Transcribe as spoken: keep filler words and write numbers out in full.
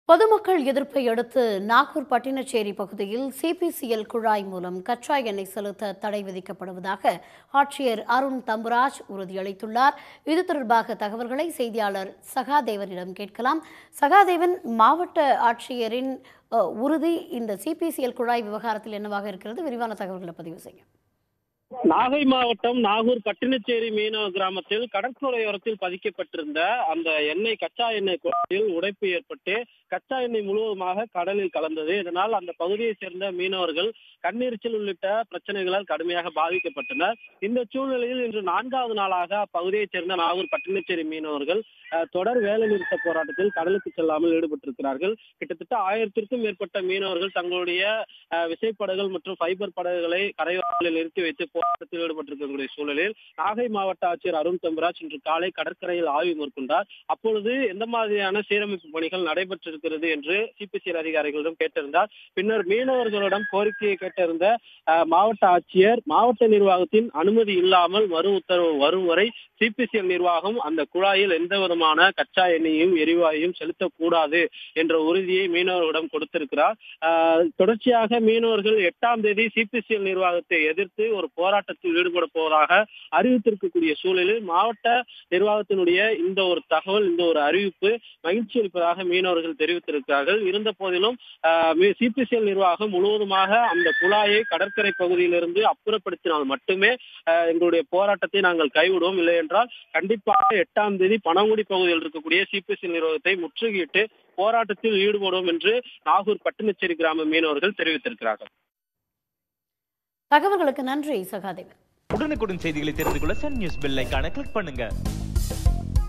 பொதுமக்கள் எதிர்ப்பை அடுத்து நாகூர் பட்டினச்சேரி பகுதியில் சிபிசிஎல் குழாய் மூலம் கச்சா எண்ணெய் செலுத்த தடை விதிக்கப்படுவதாக ஆட்சியர் அருண் தம்புராஜ் உறுதியளித்துள்ளார். இது தொடர்பாக தகவல்களை செய்தியாளர் சகாதேவனிடம் கேட்கலாம். சகாதேவன், மாவட்ட ஆட்சியரின் உறுதி இந்த சிபிசிஎல் குழாய் விவகாரத்தில் என்னவாக இருக்கிறது? விரிவான தகவல்களை பதிவு செய்யும். நாகை மாவட்டம் நாகூர் பட்டினச்சேரி மீனவ கிராமத்தில் கடற்கரையோரத்தில் பதிக்கப்பட்டிருந்த அந்த எண்ணெய் கச்சா எண்ணெய் குழாயில் உடைப்பு ஏற்பட்டு கச்சா எண்ணெய் முழுவதுமாக கடலில் கலந்தது. இதனால் அந்த பகுதியைச் சேர்ந்த மீனவர்கள் கண்ணெரிச்சல் உள்ளிட்ட பிரச்சனைகளால் கடுமையாக பாதிக்கப்பட்டனர். இந்த சூழ்நிலையில் இன்று நான்காவது நாளாக அப்பகுதியைச் சேர்ந்த நாகூர் பட்டினச்சேரி மீனவர்கள் தொடர் வேலைநிறுத்த போராட்டத்தில் கடலுக்கு செல்லாமல் ஈடுபட்டிருக்கிறார்கள். கிட்டத்தட்ட ஆயிரத்திற்கும் மேற்பட்ட மீனவர்கள் தங்களுடைய விசைப்படகுகள் மற்றும் ஃபைபர் படகுகளை கரையோரங்களில் நிறுத்தி வைத்து போராட்டத்தில் ஈடுபட்டிருக்கக்கூடிய சூழலில் நாகை மாவட்ட ஆட்சியர் அருண் தம்புராஜ் இன்று காலை கடற்கரையில் ஆய்வு மேற்கொண்டார். அப்பொழுது எந்த மாதிரியான சீரமைப்பு பணிகள் நடைபெற்றிருக்கிறது என்று சிபிசிஎல் அதிகாரிகளிடம் கேட்டிருந்தார். பின்னர் மீனவர்களிடம் கோரிக்கையை கேட்டிருந்த மாவட்ட ஆட்சியர் மாவட்ட நிர்வாகத்தின் அனுமதி இல்லாமல் மறு உத்தரவு வரும் வரை சிபிசிஎல் நிர்வாகம் அந்த குழாயில் எந்த விதமான கச்சா எண்ணெயையும் எரிவாயையும் செலுத்தக்கூடாது என்ற உறுதியை மீனவர்களிடம் கொடுத்திருக்கிறார். தொடர்ச்சியாக மீனவர்கள் எட்டாம் தேதி சிபிசிஎல் நிர்வாகத்தை எதிர்த்து ஒரு போராட்டத்தில் ஈடுபட போவதாக அறிவித்திருக்கக்கூடிய சூழலில் மாவட்ட நிர்வாகத்தினுடைய இந்த ஒரு தகவல், இந்த ஒரு அறிவிப்பு மகிழ்ச்சி அளிப்பதாக மீனவர்கள் தெரிவித்திருக்கிறார்கள். இருந்த போதிலும் சிபிசிஎல் நிர்வாகம் முழுவதுமாக அந்த குழாயை கடற்கரை பகுதியிலிருந்து அப்புறப்படுத்தினால் மட்டுமே எங்களுடைய போராட்டத்தை நாங்கள் கைவிடுவோம், இல்லை என்றால் கண்டிப்பாக எட்டாம் தேதி பனங்குடி பகுதியில் இருக்கக்கூடிய சிபிசிஎல் நிர்வாகத்தை முற்றுகையிட்டு போராட்டத்தில் ஈடுபடுவோம் என்று நாகூர் பட்டினச்சேரி கிராம மீனவர்கள் தெரிவித்திருக்கிறார்கள். தகவல்களுக்கு நன்றி சகாதேவன். உடனுக்குடன் செய்திகளை தெரிந்து கொள்ள சன் நியூஸ் பெல் ஐகானை கிளிக் பண்ணுங்க.